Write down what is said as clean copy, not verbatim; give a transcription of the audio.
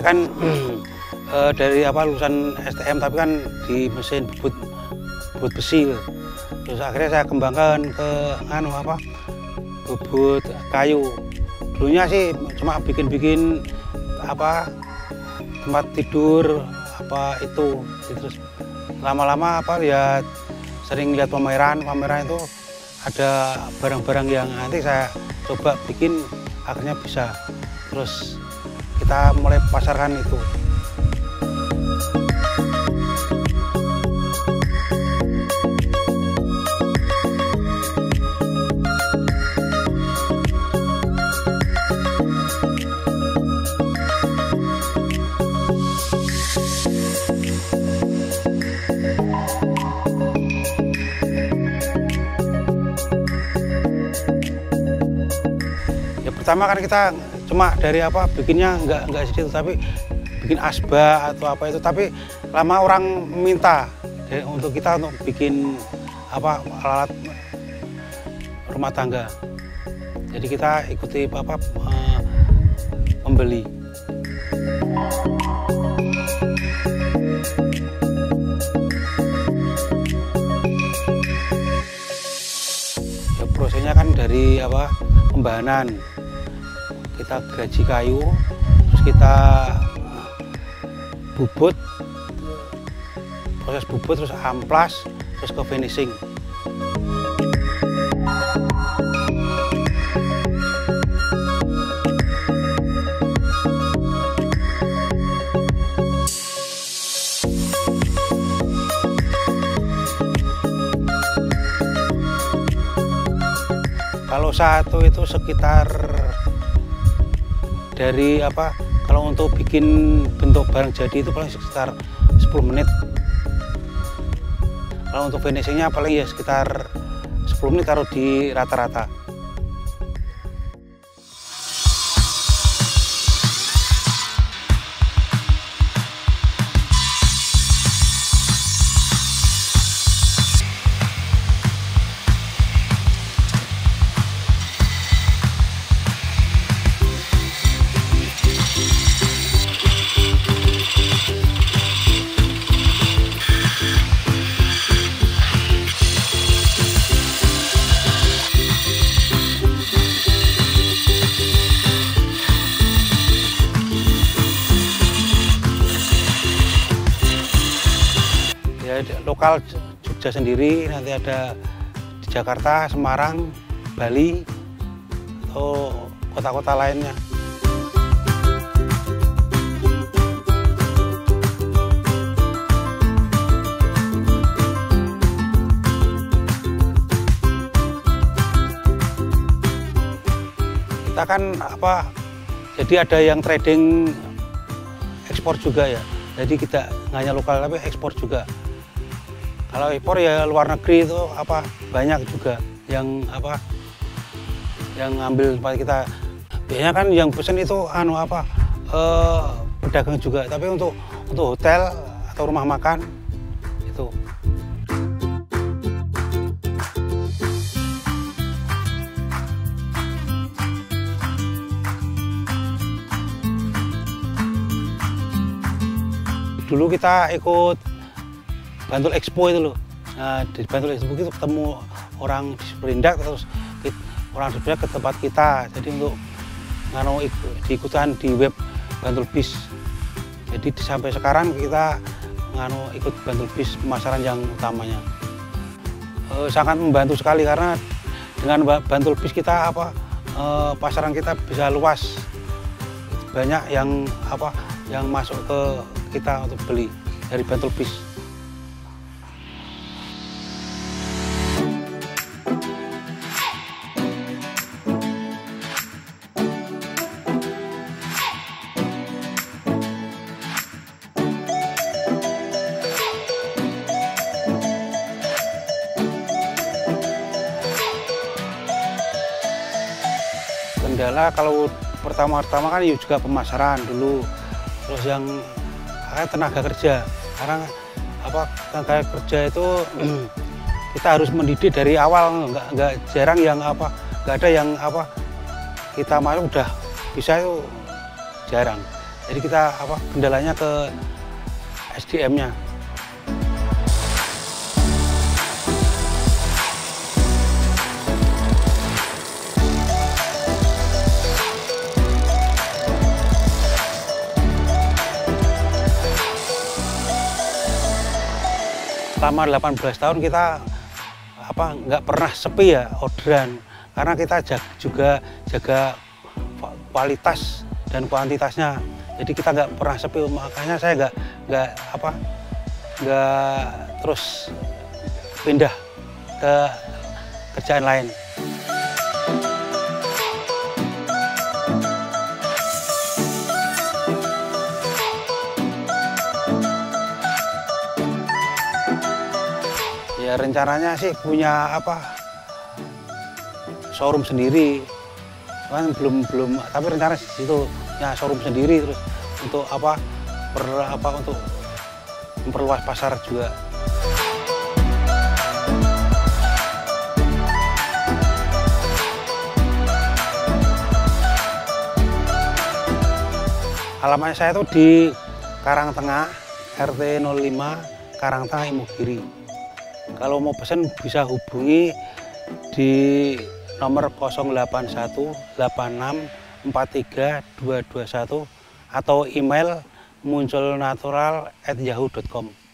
kan dari lulusan STM tapi kan di mesin bubut besi. Terus akhirnya saya kembangkan ke bubut kayu. Dulunya sih cuma bikin tempat tidur itu. Terus lama-lama lihat sering lihat pameran itu ada barang-barang yang nanti saya coba bikin, akhirnya bisa. Terus kita mulai pasarkan itu. Pertama kan kita cuma dari bikinnya nggak sedikit, tapi bikin asbak atau apa itu, tapi lama orang minta untuk kita untuk bikin alat rumah tangga. Jadi kita ikuti membeli. Ya, prosesnya kan dari pembahanan. Kita geraji kayu, terus kita bubut, proses bubut, terus amplas, terus ke finishing. Kalau satu itu sekitar dari kalau untuk bikin bentuk barang jadi itu paling sekitar 10 menit. Kalau untuk finishingnya paling ya sekitar 10 menit taruh di rata-rata. Lokal Jogja sendiri, nanti ada di Jakarta, Semarang, Bali, atau kota-kota lainnya. Kita kan jadi ada yang trading ekspor juga ya. Jadi kita nggak hanya lokal tapi ekspor juga. Kalau ekspor ya luar negeri itu banyak juga yang yang ngambil tempat kita. Biasanya kan yang pesen itu pedagang juga, tapi untuk hotel atau rumah makan itu. Dulu kita ikut Bantul Expo itu loh. Nah, di Bantul Expo itu ketemu orang di Perindak, terus orang di Perindak ke tempat kita. Jadi untuk diikutan di web Bantul Bis. Jadi sampai sekarang kita ikut Bantul Bis pemasaran yang utamanya. Sangat membantu sekali karena dengan Bantul Bis kita pasaran kita bisa luas. Banyak yang masuk ke kita untuk beli dari Bantul Bis. Kendala kalau pertama-tama kan juga pemasaran dulu, terus yang tenaga kerja. Karena tenaga kerja itu kita harus mendidik dari awal, nggak jarang yang nggak ada yang kita masuk udah bisa, itu jarang. Jadi kita kendalanya ke SDM-nya. Selama 18 tahun kita nggak pernah sepi ya orderan, karena kita juga jaga kualitas dan kuantitasnya. Jadi kita nggak pernah sepi, makanya saya nggak terus pindah ke kerjaan lain. Ya rencananya sih punya showroom sendiri, kan belum tapi rencana di situ ya showroom sendiri, terus untuk untuk memperluas pasar juga. Alamatnya saya tuh di Karangtengah, RT 05, Karangtengah, Imogiri. Kalau mau pesen bisa hubungi di nomor 081 86 43 221 atau email munculnatural@yahoo.com.